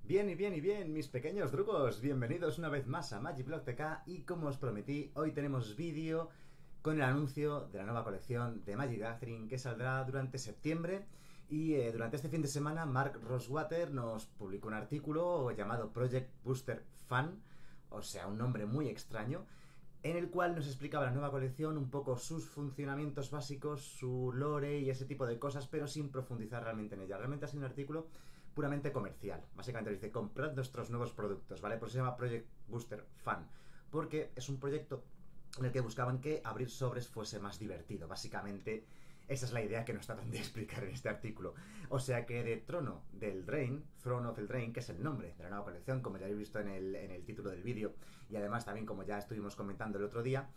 Bien, mis pequeños drugos, bienvenidos una vez más a Magicblog TK y como os prometí, hoy tenemos vídeo con el anuncio de la nueva colección de Magic Gathering que saldrá durante septiembre y durante este fin de semana Mark Rosewater nos publicó un artículo llamado Project Booster Fan, o sea, un nombre muy extraño, en el cual nos explicaba la nueva colección, un poco sus funcionamientos básicos, su lore y ese tipo de cosas, pero sin profundizar realmente en ella. Realmente ha sido un artículo puramente comercial. Básicamente dice, comprad nuestros nuevos productos, ¿vale? Por eso se llama Project Booster Fan, porque es un proyecto en el que buscaban que abrir sobres fuese más divertido. Básicamente, esa es la idea que nos tratan de explicar en este artículo. O sea que de Throne of the Drain, que es el nombre de la nueva colección, como ya habéis visto en el título del vídeo, y además también como ya estuvimos comentando el otro día,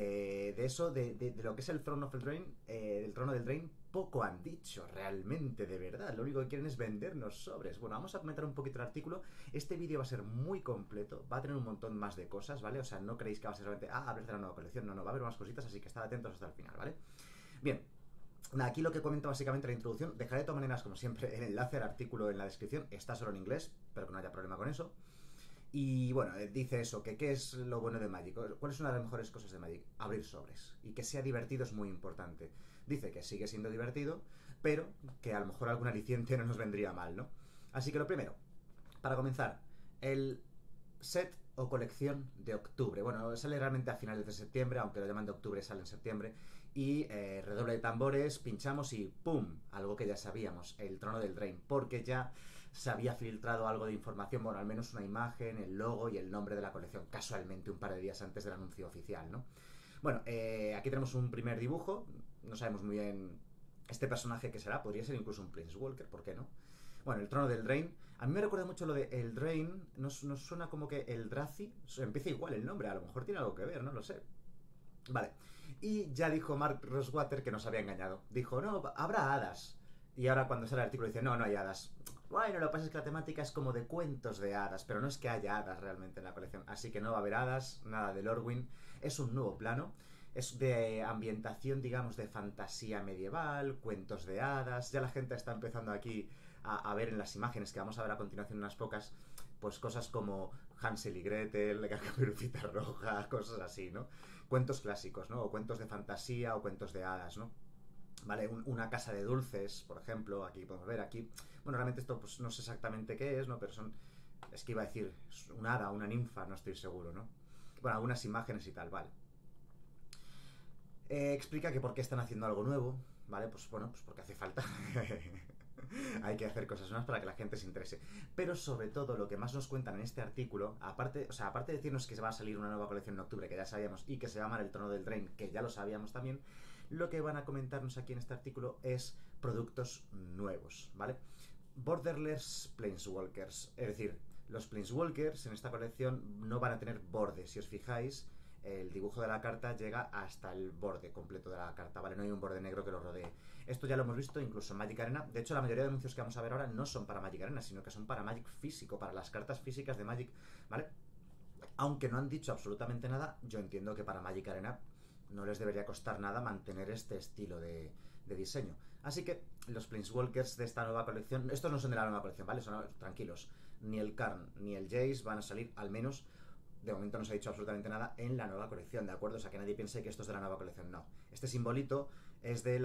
de lo que es el Throne of the Drain, del Trono del Drain, poco han dicho realmente, de verdad. Lo único que quieren es vendernos sobres. Bueno, vamos a comentar un poquito el artículo. Este vídeo va a ser muy completo, va a tener un montón más de cosas, ¿vale? O sea, no creéis que va a ser solamente, hablar de la nueva colección, no, va a haber más cositas, así que estad atentos hasta el final, ¿vale? Bien, aquí lo que comento básicamente la introducción. Dejaré de todas maneras, como siempre, el enlace al artículo en la descripción. Está solo en inglés, pero que no haya problema con eso. Y bueno, dice eso, que qué es lo bueno de Magic. ¿Cuál es una de las mejores cosas de Magic? Abrir sobres. Y que sea divertido es muy importante. Dice que sigue siendo divertido, pero que a lo mejor algún aliciente no nos vendría mal, ¿no? Así que lo primero, para comenzar, el set o colección de octubre. Bueno, sale realmente a finales de septiembre, aunque lo llaman de octubre, sale en septiembre. Y redoble de tambores, pinchamos y ¡pum! Algo que ya sabíamos, el Trono del Drain, porque ya se había filtrado algo de información, bueno, al menos una imagen, el logo y el nombre de la colección, casualmente un par de días antes del anuncio oficial, ¿no? Bueno, aquí tenemos un primer dibujo, no sabemos muy bien este personaje que será, podría ser incluso un Planeswalker, ¿por qué no? Bueno, el Trono del Drain. A mí me recuerda mucho lo de el Drain. Nos suena como que el Drazi. Empieza igual el nombre, a lo mejor tiene algo que ver, no lo sé. Vale. Y ya dijo Mark Rosewater que nos había engañado. Dijo, no, habrá hadas. Y ahora cuando sale el artículo dice, no, no hay hadas. Bueno, lo que pasa es que la temática es como de cuentos de hadas, pero no es que haya hadas realmente en la colección. Así que no va a haber hadas, nada de Lorwyn. Es un nuevo plano. Es de ambientación, digamos, de fantasía medieval, cuentos de hadas. Ya la gente está empezando aquí a ver en las imágenes que vamos a ver a continuación unas pocas, pues cosas como Hansel y Gretel, la Caperucita Roja, cosas así, ¿no? Cuentos clásicos, ¿no? O cuentos de fantasía o cuentos de hadas, ¿no? ¿Vale? Una casa de dulces, por ejemplo, aquí podemos ver, aquí... Bueno, realmente esto pues no sé exactamente qué es, ¿no? Pero son... Es que iba a decir, un hada, una ninfa, no estoy seguro, ¿no? Bueno, algunas imágenes y tal, vale. Explica que por qué están haciendo algo nuevo, ¿vale? Pues bueno, pues porque hace falta. Hay que hacer cosas nuevas para que la gente se interese. Pero sobre todo lo que más nos cuentan en este artículo, aparte de decirnos que se va a salir una nueva colección en octubre, que ya sabíamos, y que se va a llamar el Trono del Drain, que ya lo sabíamos también, lo que van a comentarnos aquí en este artículo es productos nuevos, ¿vale? Borderless Planeswalkers, es decir, los Planeswalkers en esta colección no van a tener bordes, si os fijáis. El dibujo de la carta llega hasta el borde completo de la carta, ¿vale? No hay un borde negro que lo rodee. Esto ya lo hemos visto incluso en Magic Arena. De hecho, la mayoría de anuncios que vamos a ver ahora no son para Magic Arena, sino que son para Magic físico, para las cartas físicas de Magic, ¿vale? Aunque no han dicho absolutamente nada, yo entiendo que para Magic Arena no les debería costar nada mantener este estilo de diseño. Así que los Planeswalkers de esta nueva colección, estos no son de la nueva colección, ¿vale? Son tranquilos. Ni el Karn ni el Jace van a salir, al menos de momento no se ha dicho absolutamente nada en la nueva colección, ¿de acuerdo? O sea, que nadie piense que esto es de la nueva colección, no. Este simbolito es de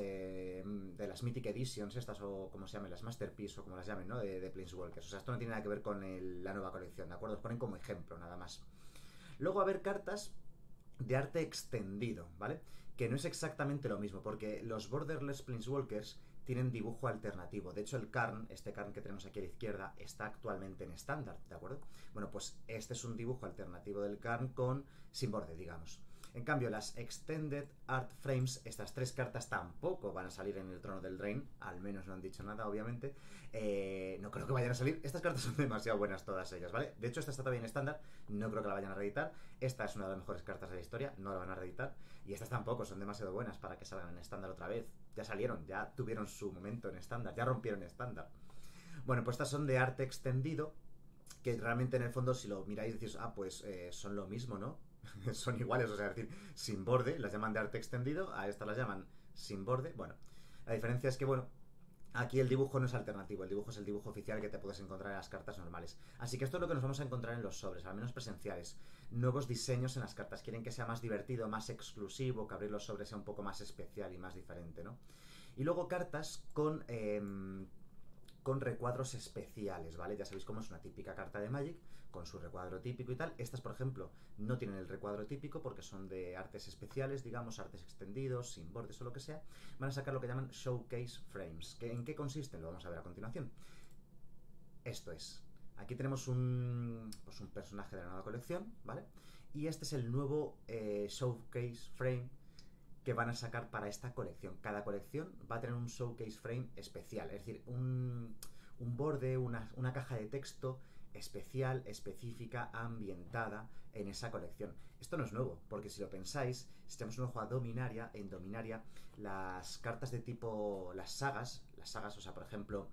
las Mythic Editions, estas, o como se llamen, las Masterpiece, o como las llamen, ¿no? De Planeswalkers. O sea, esto no tiene nada que ver con la nueva colección, ¿de acuerdo? Os ponen como ejemplo, nada más. Luego, a ver, cartas de arte extendido, ¿vale? Que no es exactamente lo mismo, porque los Borderless Planeswalkers tienen dibujo alternativo. De hecho, el Karn, este Karn que tenemos aquí a la izquierda, está actualmente en estándar, ¿de acuerdo? Bueno, pues este es un dibujo alternativo del Karn sin borde, digamos. En cambio, las Extended Art Frames, estas tres cartas tampoco van a salir en el Trono del Drain, al menos no han dicho nada, obviamente. No creo que vayan a salir. Estas cartas son demasiado buenas todas ellas, ¿vale? De hecho, esta está todavía en estándar, no creo que la vayan a reeditar. Esta es una de las mejores cartas de la historia, no la van a reeditar. Y estas tampoco son demasiado buenas para que salgan en estándar otra vez. Ya salieron, ya tuvieron su momento en estándar, ya rompieron estándar. Bueno, pues estas son de arte extendido, que realmente en el fondo, si lo miráis, decís, pues son lo mismo, ¿no? Son iguales, o sea, es decir, sin borde, las llaman de arte extendido, a estas las llaman sin borde. Bueno, la diferencia es que, bueno, Aquí el dibujo no es alternativo, el dibujo es el dibujo oficial que te puedes encontrar en las cartas normales. Así que esto es lo que nos vamos a encontrar en los sobres, al menos presenciales. Nuevos diseños en las cartas. Quieren que sea más divertido, más exclusivo, que abrir los sobres sea un poco más especial y más diferente, ¿no? Y luego cartas con recuadros especiales, ¿vale? Ya sabéis cómo es una típica carta de Magic, con su recuadro típico y tal. Estas, por ejemplo, no tienen el recuadro típico porque son de artes especiales, digamos, artes extendidos, sin bordes o lo que sea. Van a sacar lo que llaman Showcase Frames. ¿En qué consisten? Lo vamos a ver a continuación. Esto es. Aquí tenemos un personaje de la nueva colección, ¿vale? Y este es el nuevo Showcase Frame que van a sacar para esta colección. Cada colección va a tener un showcase frame especial, es decir, un borde, una caja de texto especial, específica, ambientada en esa colección. Esto no es nuevo, porque si lo pensáis, si tenemos un ojo a Dominaria, en Dominaria, las cartas de tipo, las sagas, o sea, por ejemplo,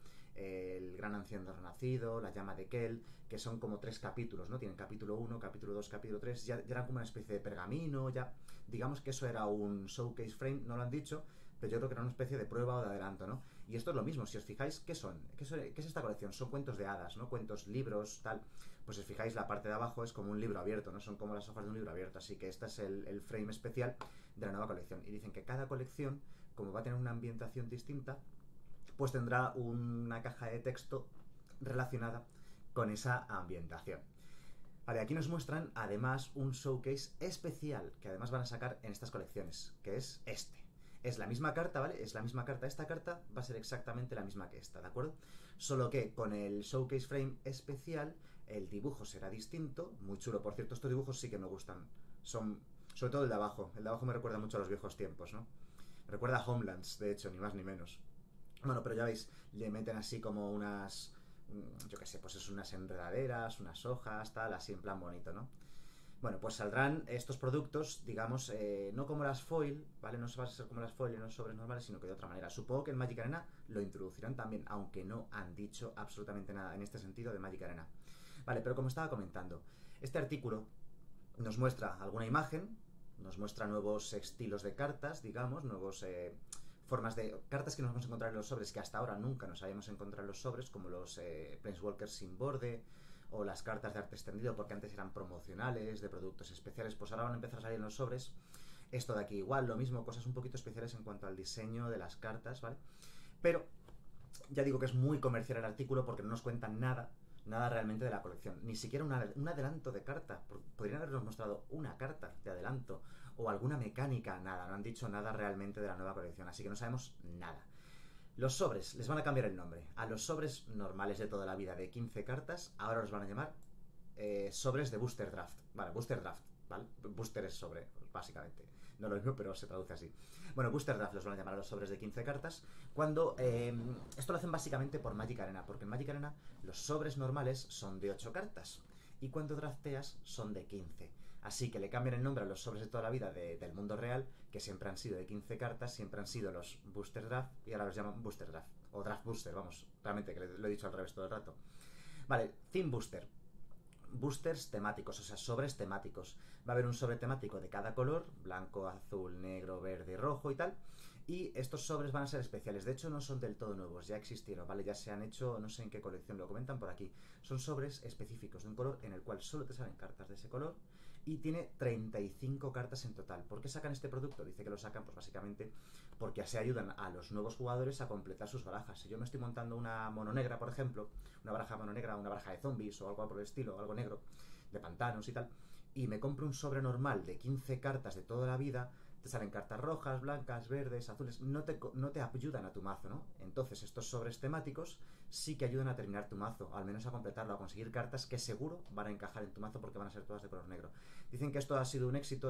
el Gran Anciano Renacido, la Llama de Kel, que son como 3 capítulos, ¿no? Tienen capítulo 1, capítulo 2, capítulo 3, ya eran como una especie de pergamino, ya digamos que eso era un showcase frame, no lo han dicho, pero yo creo que era una especie de prueba o de adelanto, ¿no? Y esto es lo mismo, si os fijáis, ¿qué son? ¿Qué es esta colección? Son cuentos de hadas, ¿no? Cuentos, libros, tal. Pues si os fijáis, la parte de abajo es como un libro abierto, ¿no? Son como las hojas de un libro abierto, así que este es el frame especial de la nueva colección. Y dicen que cada colección, como va a tener una ambientación distinta, pues tendrá una caja de texto relacionada con esa ambientación. Vale, aquí nos muestran además un showcase especial que además van a sacar en estas colecciones, que es este. Es la misma carta, ¿vale? Es la misma carta. Esta carta va a ser exactamente la misma que esta, ¿de acuerdo? Solo que con el showcase frame especial el dibujo será distinto. Muy chulo, por cierto, estos dibujos sí que me gustan. Son, sobre todo el de abajo. El de abajo me recuerda mucho a los viejos tiempos, ¿no? Me recuerda a Homelands, de hecho, ni más ni menos. Bueno, pero ya veis, le meten así como unas, yo qué sé, pues es unas enredaderas, unas hojas, tal, así en plan bonito, ¿no? Bueno, pues saldrán estos productos, digamos, no como las foil, ¿vale? No va a ser como las foil en los sobres normales, sino que de otra manera. Supongo que en Magic Arena lo introducirán también, aunque no han dicho absolutamente nada en este sentido de Magic Arena. Vale, pero como estaba comentando, este artículo nos muestra alguna imagen, nos muestra nuevos estilos de cartas, digamos, nuevos formas de cartas que nos vamos a encontrar en los sobres que hasta ahora nunca nos habíamos encontrado en los sobres, como los Planeswalkers sin borde o las cartas de arte extendido, porque antes eran promocionales, de productos especiales, pues ahora van a empezar a salir en los sobres. Esto de aquí igual, lo mismo, cosas un poquito especiales en cuanto al diseño de las cartas, ¿vale? Pero ya digo que es muy comercial el artículo porque no nos cuentan nada realmente de la colección. Ni siquiera un adelanto de carta. Podrían habernos mostrado una carta de adelanto o alguna mecánica, nada. No han dicho nada realmente de la nueva colección, así que no sabemos nada. Los sobres, les van a cambiar el nombre. A los sobres normales de toda la vida de 15 cartas, ahora los van a llamar sobres de Booster Draft. Vale, Booster Draft, ¿vale? Booster es sobre, básicamente. No lo mismo, pero se traduce así. Bueno, Booster Draft los van a llamar a los sobres de 15 cartas. Cuando esto lo hacen básicamente por Magic Arena, porque en Magic Arena los sobres normales son de 8 cartas y cuando drafteas son de 15. Así que le cambian el nombre a los sobres de toda la vida del mundo real, que siempre han sido de 15 cartas, siempre han sido los Booster Draft y ahora los llaman Booster Draft. O Draft Booster, vamos, realmente, que lo he dicho al revés todo el rato. Vale, Theme Booster. Boosters temáticos, o sea, sobres temáticos. Va a haber un sobre temático de cada color, blanco, azul, negro, verde, rojo y tal. Y estos sobres van a ser especiales. De hecho, no son del todo nuevos, ya existieron, ¿vale? Ya se han hecho, no sé en qué colección, lo comentan por aquí. Son sobres específicos de un color en el cual solo te salen cartas de ese color y tiene 35 cartas en total. ¿Por qué sacan este producto? Dice que lo sacan, pues básicamente porque así ayudan a los nuevos jugadores a completar sus barajas. Si yo me estoy montando una mono negra, por ejemplo, una baraja mono negra, una baraja de zombies o algo por el estilo, algo negro, de pantanos y tal, y me compro un sobre normal de 15 cartas de toda la vida, te salen cartas rojas, blancas, verdes, azules, no te ayudan a tu mazo, ¿no? Entonces estos sobres temáticos sí que ayudan a terminar tu mazo, al menos a completarlo, a conseguir cartas que seguro van a encajar en tu mazo porque van a ser todas de color negro. Dicen que esto ha sido un éxito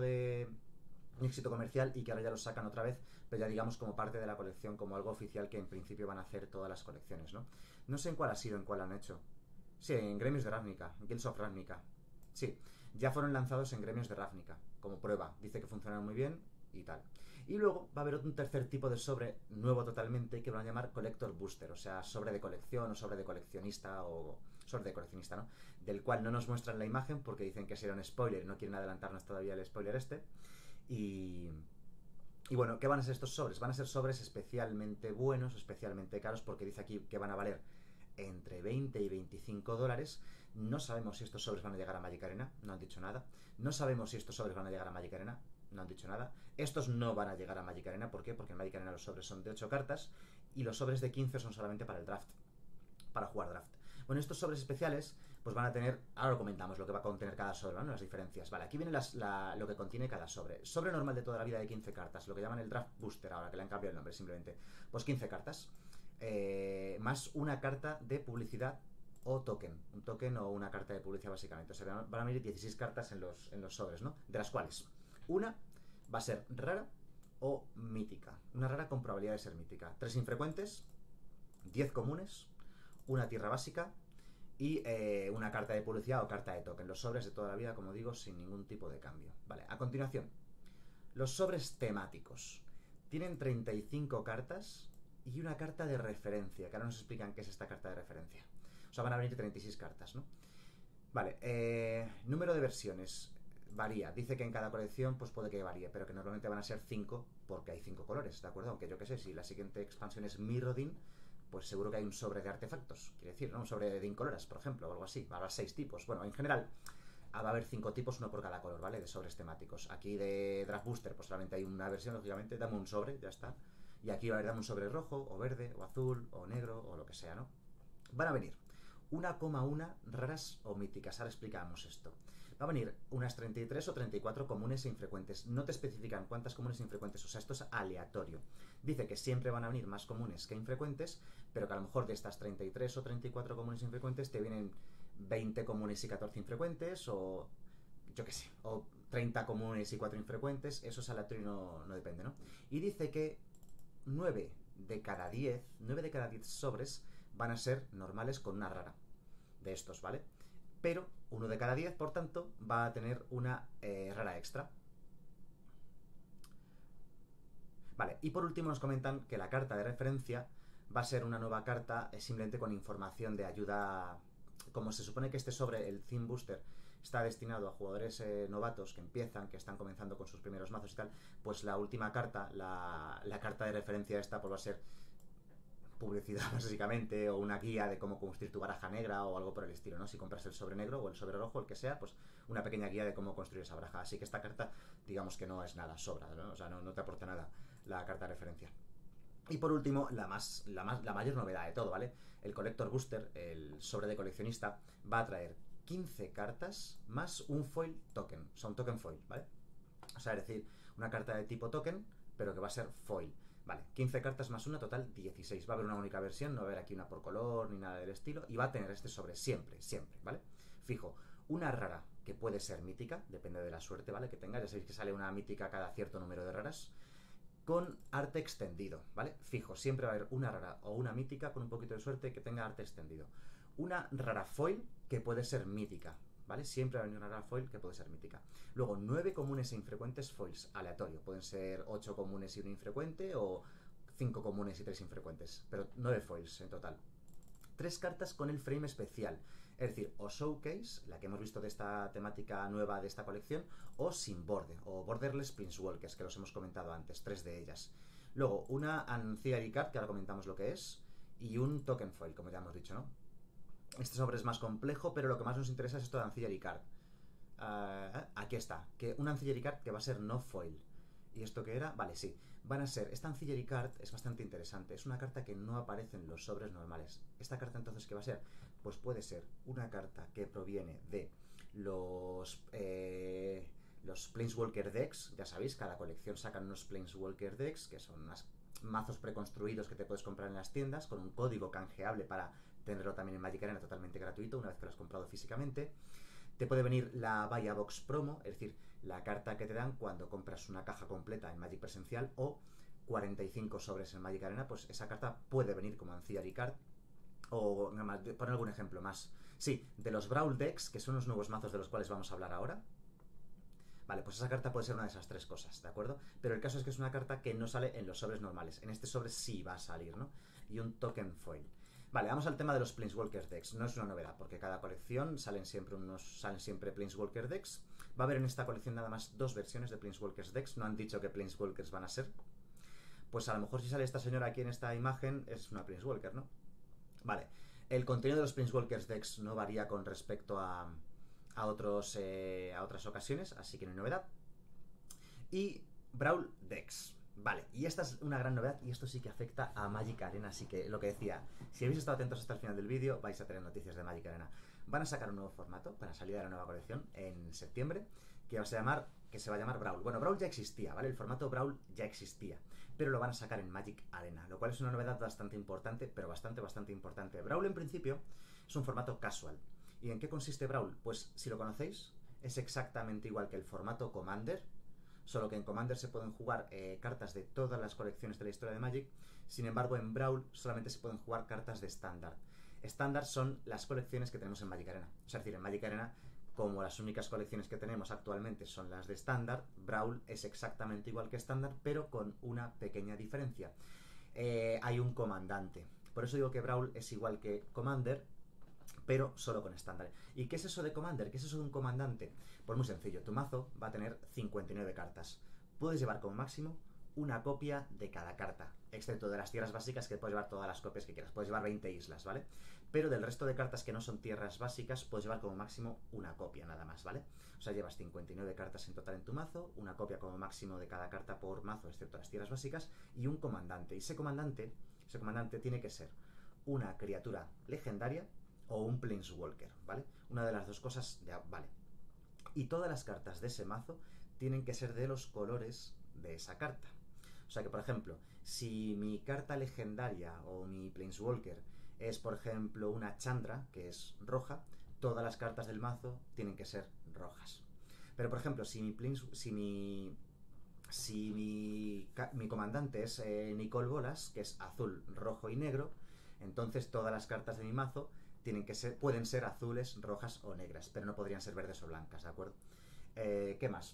comercial y que ahora ya lo sacan otra vez, pero ya digamos como parte de la colección, como algo oficial que en principio van a hacer todas las colecciones, ¿no? No sé en cuál ha sido, en cuál han hecho. Sí, en Gremios de Ravnica, en Guilds of Ravnica. Sí, ya fueron lanzados en Gremios de Ravnica, como prueba. Dice que funcionan muy bien y tal. Y luego va a haber un tercer tipo de sobre nuevo totalmente que van a llamar Collector Booster, o sea, sobre de colección o sobre de coleccionista o sobre de coleccionista, ¿no? Del cual no nos muestran la imagen porque dicen que será un spoiler y no quieren adelantarnos todavía el spoiler este. Y Y bueno, ¿qué van a ser estos sobres? Van a ser sobres especialmente buenos, especialmente caros, porque dice aquí que van a valer entre 20 y 25 dólares. No sabemos si estos sobres van a llegar a Magic Arena, no han dicho nada. No sabemos si estos sobres van a llegar a Magic Arena, no han dicho nada. Estos no van a llegar a Magic Arena, ¿por qué? Porque en Magic Arena los sobres son de 8 cartas y los sobres de 15 son solamente para el draft, para jugar draft. Bueno, estos sobres especiales pues van a tener, ahora lo comentamos, lo que va a contener cada sobre, ¿no? Las diferencias. Vale, aquí viene lo que contiene cada sobre. Sobre normal de toda la vida de 15 cartas, lo que llaman el draft booster ahora, que le han cambiado el nombre simplemente. Pues 15 cartas, más una carta de publicidad o token. Un token o una carta de publicidad básicamente. O sea, van a venir 16 cartas en los sobres, ¿no? De las cuales una va a ser rara o mítica. Una rara con probabilidad de ser mítica. 3 infrecuentes, 10 comunes, una tierra básica y una carta de publicidad o carta de token. Los sobres de toda la vida, como digo, sin ningún tipo de cambio. Vale, a continuación, los sobres temáticos. Tienen 35 cartas y una carta de referencia, que ahora nos explican qué es esta carta de referencia. O sea, van a venir 36 cartas, ¿no? Vale, número de versiones. Varía, dice que en cada colección pues puede que varíe, pero que normalmente van a ser 5 porque hay 5 colores, ¿de acuerdo? Aunque yo que sé, si la siguiente expansión es Mirrodin, pues seguro que hay un sobre de artefactos, quiere decir, ¿no? Un sobre de incoloras, por ejemplo, o algo así. Va a haber 6 tipos. Bueno, en general va a haber 5 tipos, uno por cada color, ¿vale? De sobres temáticos. Aquí de Draft Booster, pues solamente hay una versión, lógicamente, dame un sobre, ya está. Y aquí va a haber, dame un sobre rojo, o verde, o azul, o negro, o lo que sea, ¿no? Van a venir 1,1 raras o míticas. Ahora explicamos esto. Va a venir unas 33 o 34 comunes e infrecuentes. No te especifican cuántas comunes e infrecuentes, o sea, esto es aleatorio. Dice que siempre van a venir más comunes que infrecuentes, pero que a lo mejor de estas 33 o 34 comunes e infrecuentes te vienen 20 comunes y 14 infrecuentes, o yo qué sé, o 30 comunes y 4 infrecuentes. Eso es aleatorio y no depende, ¿no? Y dice que 9 de cada 10 sobres van a ser normales con una rara de estos, ¿vale? Pero 1 de cada 10, por tanto, va a tener una rara extra. Vale, y por último nos comentan que la carta de referencia va a ser una nueva carta simplemente con información de ayuda. Como se supone que este sobre, el Theme Booster, está destinado a jugadores novatos que empiezan, que están comenzando con sus primeros mazos y tal, pues la última carta, la carta de referencia esta, pues va a ser publicidad básicamente, o una guía de cómo construir tu baraja negra o algo por el estilo, ¿no? Si compras el sobre negro o el sobre rojo, el que sea, pues una pequeña guía de cómo construir esa baraja. Así que esta carta, digamos que no es nada, sobra, ¿no? O sea, no te aporta nada la carta de referencia. Y por último, la mayor novedad de todo, ¿vale? El Collector Booster, el sobre de coleccionista, va a traer 15 cartas más un foil token, o sea, un token foil, ¿vale? O sea, es decir, una carta de tipo token, pero que va a ser foil. Vale, 15 cartas más una, total 16. Va a haber una única versión, no va a haber aquí una por color ni nada del estilo. Y va a tener este sobre siempre, ¿vale? Fijo, una rara que puede ser mítica, depende de la suerte, ¿vale? Que tenga, ya sabéis que sale una mítica cada cierto número de raras. Con arte extendido, ¿vale? Fijo, siempre va a haber una rara o una mítica con un poquito de suerte que tenga arte extendido. Una rara foil que puede ser mítica, ¿vale? Siempre va a venir una rara foil que puede ser mítica. Luego, 9 comunes e infrecuentes foils, aleatorio. Pueden ser 8 comunes y un infrecuente o 5 comunes y 3 infrecuentes, pero 9 foils en total. 3 cartas con el frame especial, es decir, o Showcase, la que hemos visto de esta temática nueva de esta colección, o sin borde, o Borderless Planeswalkers, que los hemos comentado antes, 3 de ellas. Luego, una Ancillary Card, que ahora comentamos lo que es, y un Token Foil, como ya hemos dicho, ¿no? Este sobre es más complejo, pero lo que más nos interesa es esto de Ancillary Card. Aquí está, que un Ancillary Card que va a ser no foil. ¿Y esto qué era? Vale, sí. Van a ser, esta Ancillary Card es bastante interesante. Es una carta que no aparece en los sobres normales. ¿Esta carta entonces qué va a ser? Pues puede ser una carta que proviene de los Planeswalker Decks. Ya sabéis, cada colección sacan unos Planeswalker Decks, que son unos mazos preconstruidos que te puedes comprar en las tiendas, con un código canjeable para tenerlo también en Magic Arena totalmente gratuito, una vez que lo has comprado físicamente. Te puede venir la Vaya Box Promo, es decir, la carta que te dan cuando compras una caja completa en Magic presencial o 45 sobres en Magic Arena, pues esa carta puede venir como Ancillary Card. O, poner algún ejemplo más. Sí, de los Brawl Decks, que son los nuevos mazos de los cuales vamos a hablar ahora. Vale, pues esa carta puede ser una de esas 3 cosas, ¿de acuerdo? Pero el caso es que es una carta que no sale en los sobres normales. En este sobre sí va a salir, ¿no? Y un Token Foil. Vale, vamos al tema de los Planeswalker decks. No es una novedad, porque cada colección salen siempre Planeswalker decks. Va a haber en esta colección nada más 2 versiones de Planeswalker decks. No han dicho qué Planeswalkers van a ser. Pues a lo mejor si sale esta señora aquí en esta imagen es una Planeswalker, ¿no? Vale, el contenido de los Planeswalker decks no varía con respecto a otras ocasiones, así que no hay novedad. Y Brawl decks. Vale, y esta es una gran novedad y esto sí que afecta a Magic Arena, así que lo que decía, si habéis estado atentos hasta el final del vídeo vais a tener noticias de Magic Arena. Van a sacar un nuevo formato para salir de la nueva colección en septiembre, que se va a llamar Brawl. Bueno, Brawl ya existía, ¿vale? El formato Brawl ya existía, pero lo van a sacar en Magic Arena, lo cual es una novedad bastante importante, pero bastante importante. Brawl en principio es un formato casual. ¿Y en qué consiste Brawl? Pues si lo conocéis, es exactamente igual que el formato Commander, solo que en Commander se pueden jugar cartas de todas las colecciones de la historia de Magic. Sin embargo, en Brawl solamente se pueden jugar cartas de estándar. Estándar son las colecciones que tenemos en Magic Arena. Es decir, en Magic Arena, como las únicas colecciones que tenemos actualmente son las de estándar, Brawl es exactamente igual que estándar, pero con una pequeña diferencia. Hay un comandante. Por eso digo que Brawl es igual que Commander, pero solo con estándar. ¿Y qué es eso de Commander? ¿Qué es eso de un comandante? Pues muy sencillo, tu mazo va a tener 59 cartas. Puedes llevar como máximo una copia de cada carta, excepto de las tierras básicas, que puedes llevar todas las copias que quieras. Puedes llevar 20 islas, ¿vale? Pero del resto de cartas que no son tierras básicas, puedes llevar como máximo una copia nada más, ¿vale? O sea, llevas 59 cartas en total en tu mazo, una copia como máximo de cada carta por mazo, excepto las tierras básicas, y un comandante. Y ese comandante tiene que ser una criatura legendaria o un Planeswalker, ¿vale? Una de las dos cosas ya vale. Y todas las cartas de ese mazo tienen que ser de los colores de esa carta. O sea que, por ejemplo, si mi carta legendaria o mi Planeswalker es, por ejemplo, una Chandra, que es roja, todas las cartas del mazo tienen que ser rojas. Pero, por ejemplo, si mi comandante es Nicole Bolas, que es azul, rojo y negro, entonces todas las cartas de mi mazo pueden ser azules, rojas o negras, pero no podrían ser verdes o blancas, ¿de acuerdo? ¿Qué más?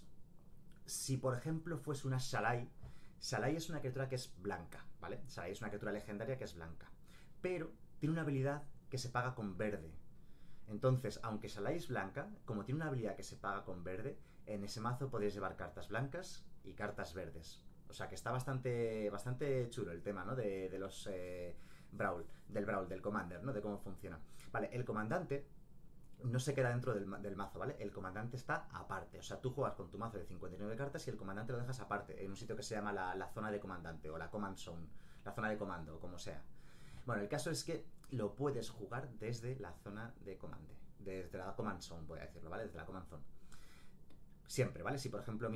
Si por ejemplo fuese una Shalai es una criatura que es blanca, ¿vale? Shalai es una criatura legendaria que es blanca, pero tiene una habilidad que se paga con verde. Entonces, aunque Shalai es blanca, como tiene una habilidad que se paga con verde, en ese mazo podéis llevar cartas blancas y cartas verdes. O sea que está bastante chulo el tema, ¿no? De los Brawl, del Commander, ¿no? De cómo funciona. Vale, el comandante no se queda dentro del mazo, ¿vale? El comandante está aparte. O sea, tú juegas con tu mazo de 59 cartas y el comandante lo dejas aparte, en un sitio que se llama la zona de comandante o la command zone, la zona de comando, o como sea. Bueno, el caso es que lo puedes jugar desde la zona de comando, desde la command zone, voy a decirlo, ¿vale? Desde la command zone. Siempre, ¿vale? Si por ejemplo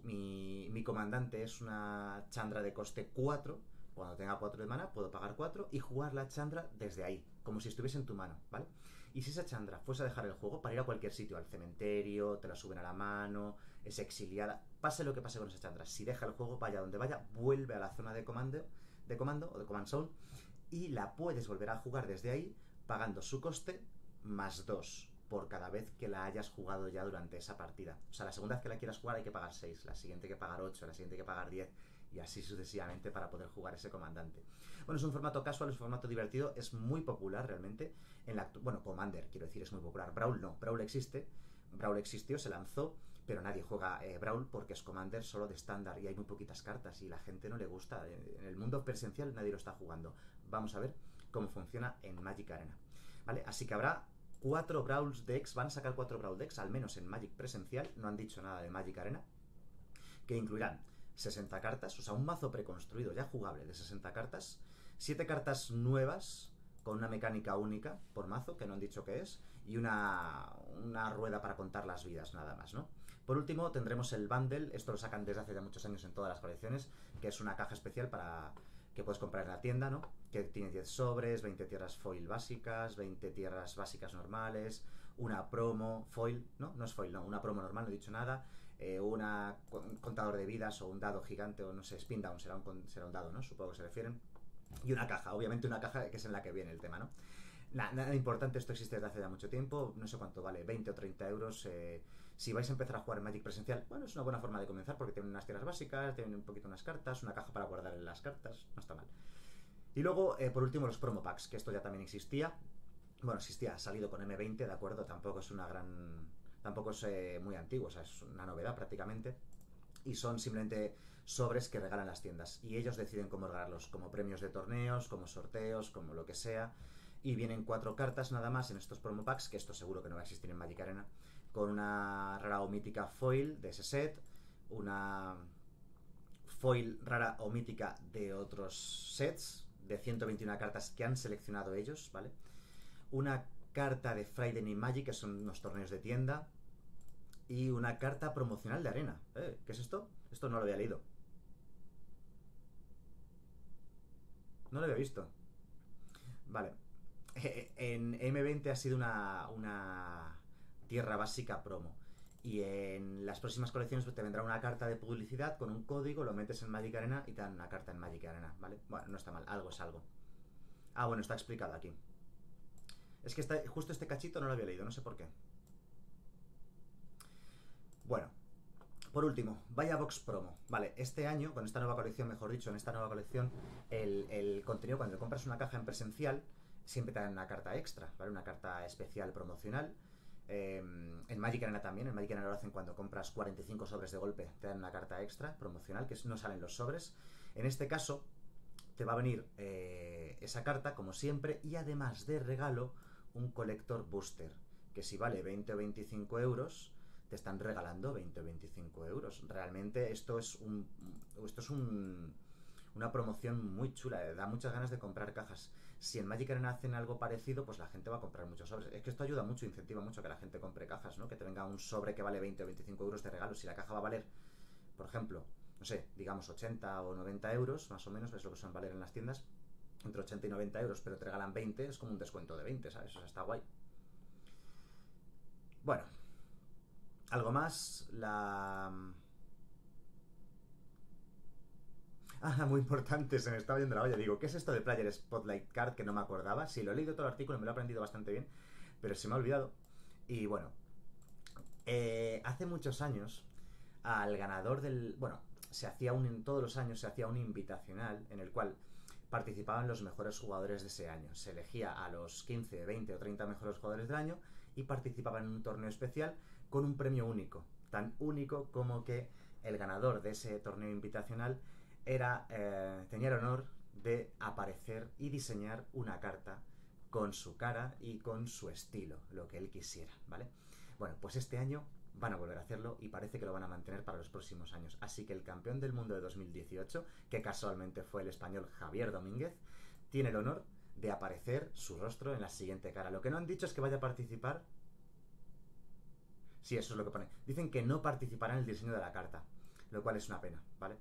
mi comandante es una Chandra de coste 4, cuando tenga 4 de mana puedo pagar 4 y jugar la Chandra desde ahí, como si estuviese en tu mano, ¿vale? Y si esa Chandra fuese a dejar el juego para ir a cualquier sitio, al cementerio, te la suben a la mano, es exiliada, pase lo que pase con esa Chandra, si deja el juego, vaya donde vaya, vuelve a la zona de comando o de command zone y la puedes volver a jugar desde ahí pagando su coste más 2 por cada vez que la hayas jugado ya durante esa partida. O sea, la segunda vez que la quieras jugar hay que pagar 6, la siguiente hay que pagar 8, la siguiente hay que pagar 10 y así sucesivamente para poder jugar ese comandante. Bueno, es un formato casual, es un formato divertido, es muy popular realmente. Bueno, Commander, quiero decir, es muy popular. Brawl no, Brawl existió, se lanzó, pero nadie juega Brawl porque es Commander solo de estándar y hay muy poquitas cartas y la gente no le gusta. En el mundo presencial nadie lo está jugando. Vamos a ver cómo funciona en Magic Arena, ¿vale? Así que habrá 4 Brawl decks, van a sacar 4 Brawl decks, al menos en Magic presencial, no han dicho nada de Magic Arena, que incluirán 60 cartas, o sea, un mazo preconstruido ya jugable de 60 cartas, 7 cartas nuevas con una mecánica única por mazo, que no han dicho qué es, y una rueda para contar las vidas, nada más, ¿no? Por último, tendremos el bundle, esto lo sacan desde hace ya muchos años en todas las colecciones, que es una caja especial que puedes comprar en la tienda, ¿no? Que tiene 10 sobres, 20 tierras foil básicas, 20 tierras básicas normales, una promo foil, ¿no? No es foil, no, una promo normal, no he dicho nada, un contador de vidas o un dado gigante, o no sé, spin down, será un dado, ¿no? Supongo que se refieren. Y una caja, obviamente una caja que es en la que viene el tema, ¿no? Nada importante, esto existe desde hace ya mucho tiempo, no sé cuánto vale, 20 o 30 euros. Si vais a empezar a jugar en Magic presencial, bueno, es una buena forma de comenzar porque tienen unas tierras básicas, tienen un poquito unas cartas, una caja para guardar las cartas, no está mal. Y luego, por último, los promo packs, que esto ya también existía. Bueno, existía, ha salido con M20, de acuerdo, tampoco es una gran... Tampoco es muy antiguo, o sea, es una novedad prácticamente. Y son simplemente sobres que regalan las tiendas. Y ellos deciden cómo regalarlos, como premios de torneos, como sorteos, como lo que sea. Y vienen 4 cartas nada más en estos promo packs, que esto seguro que no va a existir en Magic Arena, con una rara o mítica foil de ese set, una foil rara o mítica de otros sets, de 121 cartas que han seleccionado ellos, ¿vale? Una carta de Friday Night Magic, que son unos torneos de tienda, y una carta promocional de arena. ¿Qué es esto? Esto no lo había leído. No lo había visto. Vale. En M20 ha sido una tierra básica promo. Y en las próximas colecciones te vendrá una carta de publicidad con un código, lo metes en Magic Arena y te dan una carta en Magic Arena, ¿vale? Bueno, no está mal, algo es algo. Ah, bueno, está explicado aquí. Es que justo este cachito no lo había leído, no sé por qué. Bueno, por último, vaya box promo. Vale, este año, con esta nueva colección, mejor dicho, en esta nueva colección, el contenido, cuando compras una caja en presencial, siempre te dan una carta extra, ¿vale? Una carta especial promocional. En Magic Arena también, en Magic Arena lo hacen cuando compras 45 sobres de golpe, te dan una carta extra promocional, que no salen los sobres. En este caso, te va a venir esa carta, como siempre, y además de regalo, un Collector Booster, que si vale 20 o 25 euros, te están regalando 20 o 25 euros. Realmente esto es una promoción muy chula, da muchas ganas de comprar cajas. Si en Magic Arena hacen algo parecido, pues la gente va a comprar muchos sobres. Es que esto ayuda mucho, incentiva mucho que la gente compre cajas, ¿no? Que te venga un sobre que vale 20 o 25 euros de regalo. Si la caja va a valer, por ejemplo, no sé, digamos 80 o 90 euros, más o menos, es lo que suelen valer en las tiendas, entre 80 y 90 euros, pero te regalan 20, es como un descuento de 20, ¿sabes? O sea, está guay. Bueno, algo más, muy importante, se me estaba yendo la olla. Digo, ¿qué es esto de Player Spotlight Card? Que no me acordaba. Sí, lo he leído todo el artículo, me lo he aprendido bastante bien, pero se me ha olvidado. Y bueno, hace muchos años, al ganador del... Bueno, todos los años se hacía un invitacional en el cual participaban los mejores jugadores de ese año. Se elegía a los 15, 20 o 30 mejores jugadores del año y participaban en un torneo especial con un premio único. Tan único como que el ganador de ese torneo invitacional tenía el honor de aparecer y diseñar una carta con su cara y con su estilo, lo que él quisiera, ¿vale? Bueno, pues este año van a volver a hacerlo y parece que lo van a mantener para los próximos años. Así que el campeón del mundo de 2018, que casualmente fue el español Javier Domínguez, tiene el honor de aparecer su rostro en la siguiente cara. Lo que no han dicho es que vaya a participar. Sí, eso es lo que pone. Dicen que no participará en el diseño de la carta, lo cual es una pena, ¿vale?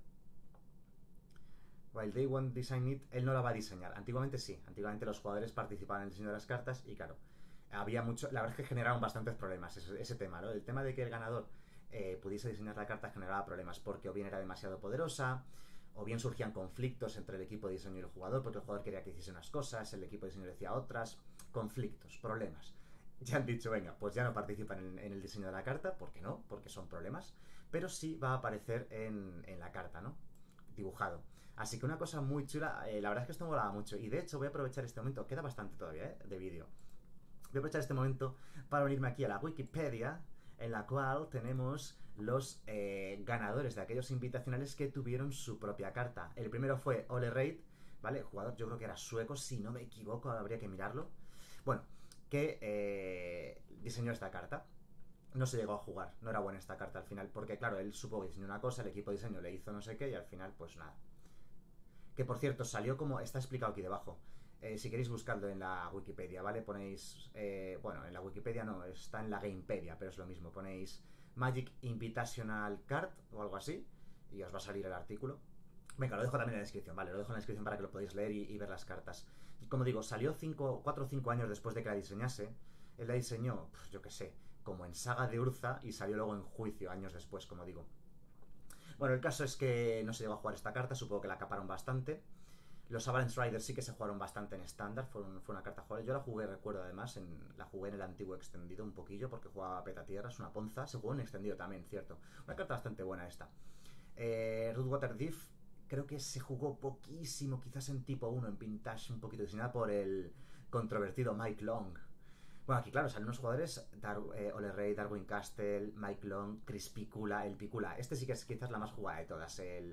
While they won't design it, él no la va a diseñar. Antiguamente sí, antiguamente los jugadores participaban en el diseño de las cartas y claro, había mucho, la verdad es que generaron bastantes problemas ese tema, ¿no? El tema de que el ganador pudiese diseñar la carta generaba problemas porque o bien era demasiado poderosa, o bien surgían conflictos entre el equipo de diseño y el jugador, porque el jugador quería que hiciese unas cosas, el equipo de diseño decía otras, conflictos, problemas. Ya han dicho, venga, pues ya no participan en el diseño de la carta, ¿por qué no? Porque son problemas, pero sí va a aparecer en la carta, ¿no? Dibujado. Así que una cosa muy chula, la verdad es que esto me molaba mucho. Y de hecho voy a aprovechar este momento, queda bastante todavía, de vídeo. Voy a aprovechar este momento para unirme aquí a la Wikipedia, en la cual tenemos los ganadores de aquellos invitacionales que tuvieron su propia carta. El primero fue Ole Reid, ¿vale? El jugador, yo creo que era sueco, si no me equivoco, habría que mirarlo. Bueno, que diseñó esta carta. No se llegó a jugar, no era buena esta carta al final, porque claro, él supo que diseñó una cosa, el equipo de diseño le hizo no sé qué y al final pues nada. Que por cierto, salió como... Está explicado aquí debajo. Si queréis buscarlo en la Wikipedia, ¿vale? Ponéis... bueno, en la Wikipedia no, está en la Gamepedia, pero es lo mismo. Ponéis Magic Invitational Card o algo así y os va a salir el artículo. Venga, lo dejo también en la descripción, ¿vale? Lo dejo en la descripción para que lo podáis leer y ver las cartas. Como digo, salió 4 o 5 años después de que la diseñase. Él la diseñó, yo qué sé, como en Saga de Urza y salió luego en juicio años después, como digo. Bueno, el caso es que no se llegó a jugar esta carta, supongo que la caparon bastante. Los Avalanche Riders sí que se jugaron bastante en estándar, fue una carta jugable. Yo la jugué, recuerdo además, la jugué en el antiguo extendido un poquillo porque jugaba Petatierra, es una ponza. Se jugó en extendido también, cierto. Una carta bastante buena esta. Rootwater Diff, creo que se jugó poquísimo, quizás en tipo 1, en Vintage, un poquito diseñada por el controvertido Mike Long. Bueno, aquí claro, salen unos jugadores, Ole Ray, Darwin Castle, Mike Long, Chris Picula, el Picula. Este sí que es quizás la más jugada de todas,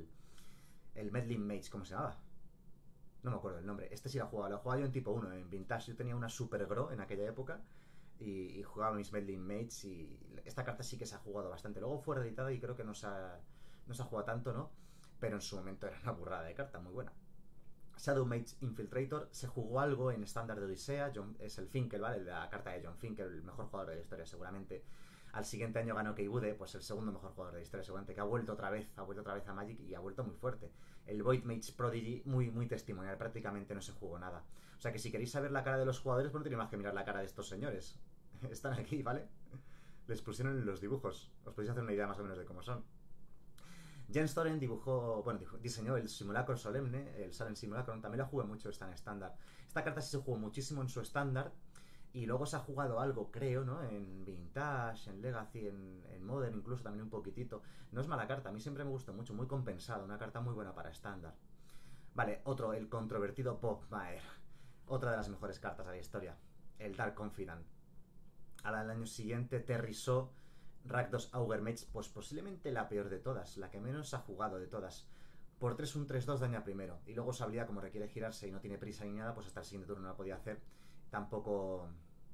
el Medlin Mage, ¿cómo se llamaba? No me acuerdo el nombre. Este sí lo he jugado yo en tipo 1, en Vintage. Yo tenía una Super Gro en aquella época y jugaba mis Medlin Mates y esta carta sí que se ha jugado bastante. Luego fue reeditada y creo que no se ha jugado tanto, ¿no? Pero en su momento era una burrada de carta, muy buena. Shadow Mage Infiltrator, se jugó algo en estándar de Odisea, es el Finkel, ¿vale? La carta de John Finkel, el mejor jugador de la historia seguramente. Al siguiente año ganó Keibude, pues el segundo mejor jugador de la historia seguramente, que ha vuelto otra vez a Magic y ha vuelto muy fuerte. El Void Mage Prodigy, muy testimonial, prácticamente no se jugó nada. O sea que si queréis saber la cara de los jugadores, pues no tenéis más que mirar la cara de estos señores. Están aquí, ¿vale? Les pusieron en los dibujos. Os podéis hacer una idea más o menos de cómo son. Jens Thoren diseñó el Simulacro Solemne, el Solemn Simulacro, también la jugué mucho esta en estándar. Esta carta sí se jugó muchísimo en su estándar y luego se ha jugado algo, creo, ¿no? En Vintage, en Legacy, en Modern incluso también un poquitito. No es mala carta, a mí siempre me gustó mucho, muy compensada, una carta muy buena para estándar. Vale, otro, el controvertido Bob Maher, otra de las mejores cartas de la historia, el Dark Confidant. Al año siguiente, Terry So, Rakdos Auger Mage, pues posiblemente la peor de todas, la que menos ha jugado de todas. Por 3 un 3-2 daña primero. Y luego su habilidad, como requiere girarse y no tiene prisa ni nada, pues hasta el siguiente turno no la podía hacer. Tampoco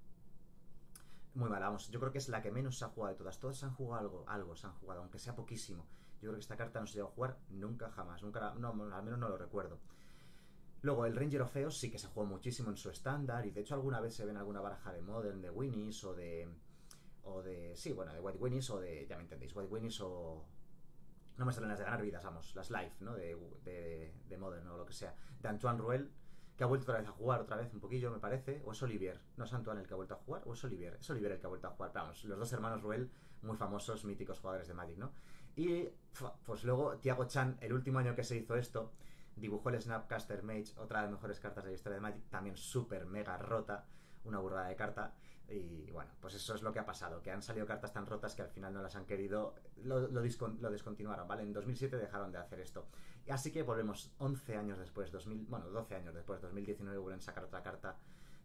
muy mala, vamos. Yo creo que es la que menos se ha jugado de todas. Todas han jugado algo se han jugado, aunque sea poquísimo. Yo creo que esta carta no se llegó a jugar nunca, jamás. Nunca, no, al menos no lo recuerdo. Luego el Ranger of Eos sí que se jugó muchísimo en su estándar. Y de hecho alguna vez se ve en alguna baraja de Modern, de Winnies o de sí, bueno, de White Winnies o de, ya me entendéis, White Winnies o... No me salen las de ganar vidas, vamos, las live, ¿no? De Modern o lo que sea. De Antoine Ruel, que ha vuelto otra vez a jugar, otra vez un poquillo, me parece. O es Olivier. No es Antoine el que ha vuelto a jugar, o es Olivier. Es Olivier el que ha vuelto a jugar. Pero vamos, los dos hermanos Ruel, muy famosos, míticos jugadores de Magic, ¿no? Y pues luego Tiago Chan, el último año que se hizo esto, dibujó el Snapcaster Mage, otra de las mejores cartas de la historia de Magic, también súper mega rota, una burrada de carta. Y bueno, pues eso es lo que ha pasado, que han salido cartas tan rotas que al final no las han querido, lo descontinuaron, ¿vale? En 2007 dejaron de hacer esto. Así que volvemos 11 años después, 12 años después, 2019, vuelven a sacar otra carta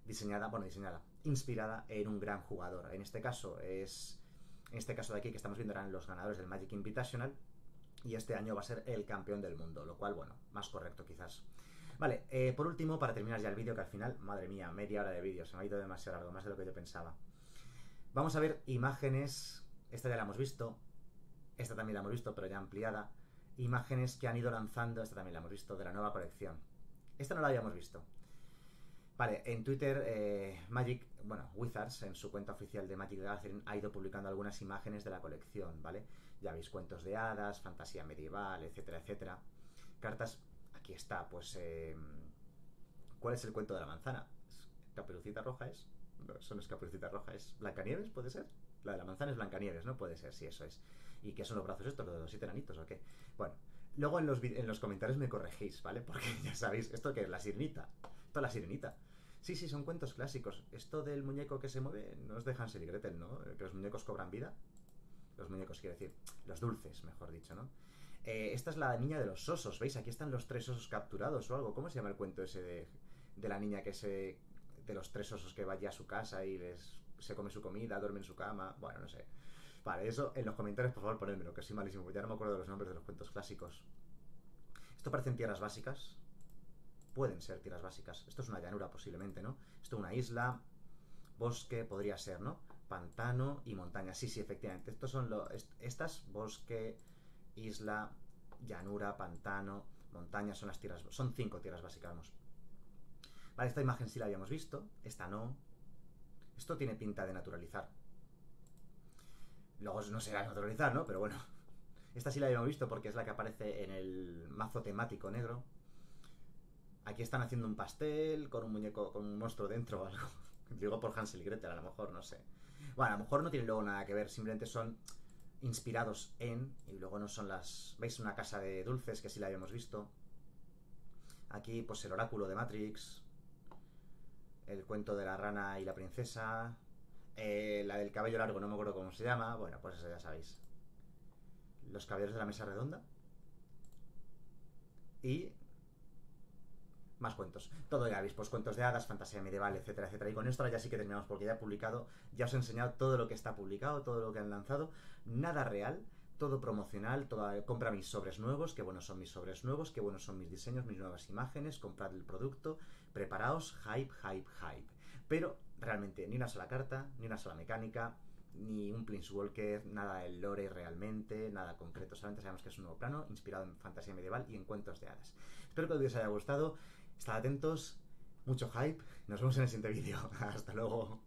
inspirada en un gran jugador. En este caso de aquí que estamos viendo eran los ganadores del Magic Invitational y este año va a ser el campeón del mundo, lo cual, bueno, más correcto quizás. Vale, por último, para terminar ya el vídeo, que al final, madre mía, media hora de vídeo, se me ha ido demasiado largo, más de lo que yo pensaba. Vamos a ver imágenes, esta ya la hemos visto, esta también la hemos visto, pero ya ampliada. Imágenes que han ido lanzando, esta también la hemos visto, de la nueva colección. Esta no la habíamos visto. Vale, en Twitter, Wizards, en su cuenta oficial de Magic the Gathering, ha ido publicando algunas imágenes de la colección, ¿vale? Ya veis cuentos de hadas, fantasía medieval, etcétera, etcétera. Cartas... Aquí está, pues... ¿cuál es el cuento de la manzana? ¿Caperucita Roja es? No, eso no es Caperucita Roja, ¿es Blancanieves? ¿Puede ser? La de la manzana es Blancanieves, ¿no? Puede ser, sí, eso es. ¿Y qué son los brazos estos, los 7 enanitos o qué? Bueno, luego en los comentarios me corregís, ¿vale? Porque ya sabéis, esto que es la sirenita. Esto es la sirenita. Sí, son cuentos clásicos. Esto del muñeco que se mueve no es de Hansel y Gretel, ¿no? Que los muñecos cobran vida. Los muñecos, quiero decir. Los dulces, mejor dicho, ¿no? Esta es la niña de los osos, ¿veis? Aquí están los 3 osos capturados o algo. ¿Cómo se llama el cuento ese de la niña de los 3 osos que vaya a su casa y se come su comida, duerme en su cama? Bueno, no sé. Vale, eso en los comentarios, por favor, ponedmelo, que soy malísimo, porque ya no me acuerdo de los nombres de los cuentos clásicos. Esto parecen tierras básicas. Pueden ser tierras básicas. Esto es una llanura, posiblemente, ¿no? Esto es una isla, bosque, podría ser, ¿no? Pantano y montaña. Sí, efectivamente. Estos son estas, bosque, isla, llanura, pantano, montaña, son las tierras, son 5 tierras básicas, vamos. Vale, esta imagen sí la habíamos visto, esta no. Esto tiene pinta de naturalizar. Luego no será naturalizar, ¿no? Pero bueno. Esta sí la habíamos visto porque es la que aparece en el mazo temático negro. Aquí están haciendo un pastel con un muñeco, con un monstruo dentro o algo. Digo por Hansel y Gretel, a lo mejor, no sé. Bueno, a lo mejor no tiene luego nada que ver, simplemente son inspirados en, y luego no son las... ¿Veis? Una casa de dulces, que sí la habíamos visto. Aquí, pues el oráculo de Matrix, el cuento de la rana y la princesa, la del cabello largo, no me acuerdo cómo se llama. Bueno, pues eso ya sabéis. Los caballeros de la mesa redonda. y más cuentos. Todo ya habéis, pues cuentos de hadas, fantasía medieval, etcétera, etcétera. Y con esto ahora ya sí que terminamos porque ya he publicado, ya os he enseñado todo lo que está publicado, todo lo que han lanzado. Nada real, todo promocional, compra mis sobres nuevos, qué buenos son mis sobres nuevos, qué buenos son mis diseños, mis nuevas imágenes, comprad el producto, preparaos, hype, hype, hype. Pero realmente ni una sola carta, ni una sola mecánica, ni un Planeswalker, nada del lore realmente, nada concreto. Solamente sabemos que es un nuevo plano inspirado en fantasía medieval y en cuentos de hadas. Espero que el vídeo os haya gustado. Estad atentos, mucho hype. Nos vemos en el siguiente vídeo. Hasta luego.